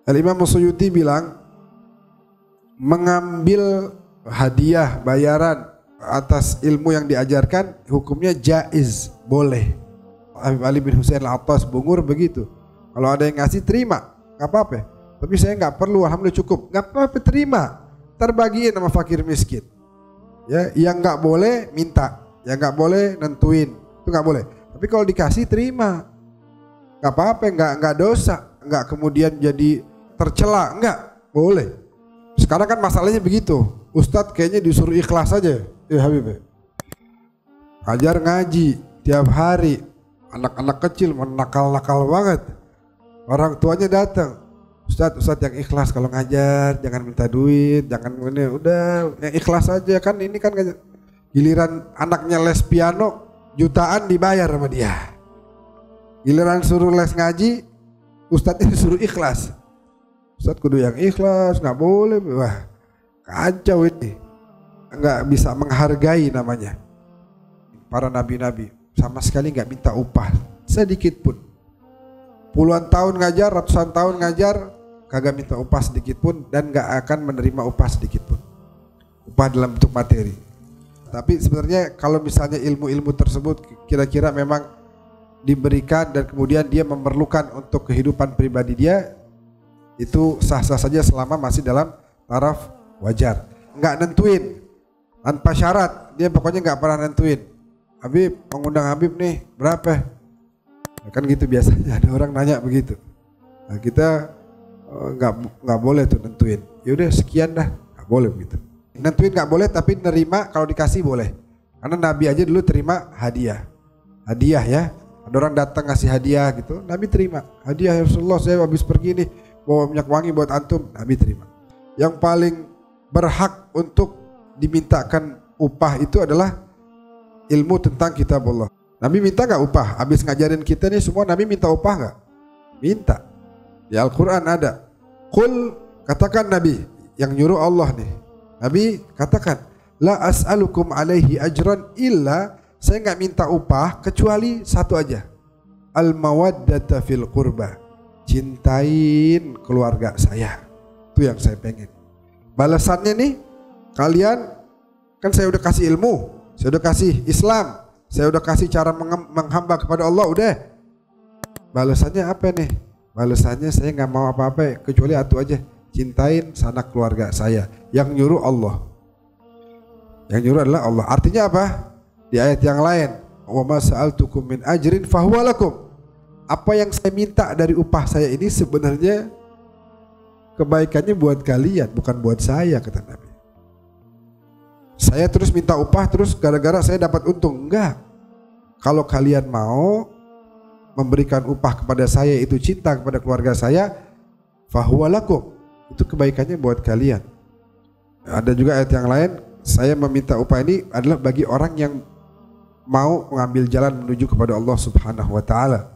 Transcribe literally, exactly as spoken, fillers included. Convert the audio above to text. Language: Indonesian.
Al-Imam Suyuti bilang mengambil hadiah bayaran atas ilmu yang diajarkan hukumnya jaiz, boleh. Habib Ali bin Husain Al-Attas Bungur begitu. Kalau ada yang ngasih terima, nggak apa-apa. Tapi saya nggak perlu, alhamdulillah cukup. Nggak apa-apa, terima. Terbagiin sama fakir miskin. Ya, yang nggak boleh minta, yang nggak boleh nentuin, itu nggak boleh. Tapi kalau dikasih terima, nggak apa-apa, nggak nggak dosa, nggak kemudian jadi tercela, nggak boleh. Sekarang kan masalahnya begitu. Ustadz kayaknya disuruh ikhlas aja, ya Habib. Ajar ngaji tiap hari, anak-anak kecil menakal-nakal banget. Orang tuanya datang, Ustadz, Ustadz yang ikhlas kalau ngajar, jangan minta duit, jangan ini, udah yang ikhlas aja kan. Ini kan giliran anaknya les piano jutaan dibayar sama dia. Giliran suruh les ngaji, Ustadz ini suruh ikhlas. Ustadz kudu yang ikhlas, nggak boleh, wah kacau ini, nggak bisa menghargai namanya. Para nabi-nabi sama sekali nggak minta upah sedikit pun. Puluhan tahun ngajar, ratusan tahun ngajar, kagak minta upah sedikit pun dan nggak akan menerima upah sedikit pun. Upah dalam bentuk materi. Tapi sebenarnya kalau misalnya ilmu-ilmu tersebut kira-kira memang diberikan dan kemudian dia memerlukan untuk kehidupan pribadi dia, itu sah-sah saja selama masih dalam taraf wajar. Nggak nentuin, tanpa syarat, dia pokoknya nggak pernah nentuin. Habib, mengundang Habib nih berapa? Kan gitu biasanya ada orang nanya begitu. Nah, kita nggak uh, nggak boleh tuh nentuin. Yaudah sekian dah, nggak boleh begitu. Nentuin nggak boleh, tapi nerima kalau dikasih boleh. Karena Nabi aja dulu terima hadiah, hadiah ya. Ada orang datang ngasih hadiah gitu, Nabi terima. Hadiah ya Rasulullah, saya habis pergi nih bawa minyak wangi buat antum, Nabi terima. Yang paling berhak untuk dimintakan upah itu adalah ilmu tentang kitab Allah. Nabi minta gak upah? Habis ngajarin kita nih semua, Nabi minta upah gak? Minta. Di Al-Quran ada. Qul, katakan Nabi, yang nyuruh Allah nih. Nabi katakan, la as'alukum alaihi ajran illa, saya gak minta upah kecuali satu aja. Al-mawaddata fil qurba, cintain keluarga saya. Itu yang saya pengen. Balasannya nih, kalian kan saya udah kasih ilmu, saya udah kasih Islam, saya udah kasih cara menghamba kepada Allah, udah. Balasannya apa nih? Balasannya saya nggak mau apa-apa kecuali satu aja, cintain sanak keluarga saya. Yang nyuruh Allah. Yang nyuruh adalah Allah. Artinya apa? Di ayat yang lain, wa ma sa'altukum min ajrin fahuwa lakum. Apa yang saya minta dari upah saya ini sebenarnya kebaikannya buat kalian, bukan buat saya, kata Nabi. Saya terus minta upah terus gara-gara saya dapat untung. Enggak. Kalau kalian mau memberikan upah kepada saya, itu cinta kepada keluarga saya, fahuwa lakum, itu kebaikannya buat kalian. Ada juga ayat yang lain, saya meminta upah ini adalah bagi orang yang mau mengambil jalan menuju kepada Allah Subhanahu wa taala.